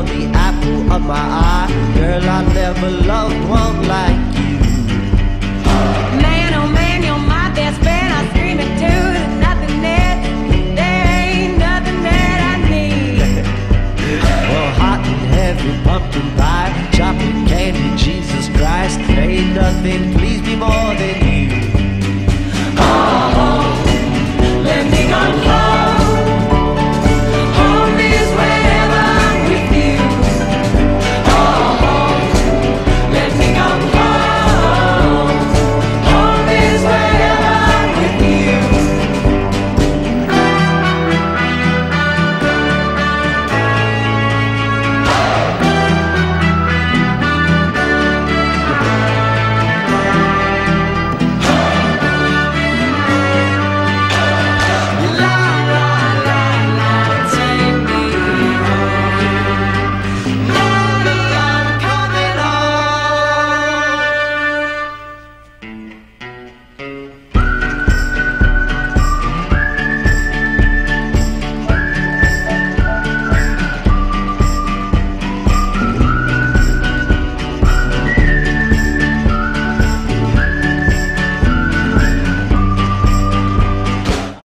you're the apple of my eye. Girl, I never loved one like you. Man, oh man, you're my best friend. I scream it too. There's nothing that, there ain't nothing that I need. Well, hot and heavy pumpkin pie, chocolate candy, Jesus Christ, ain't nothing please me more than you.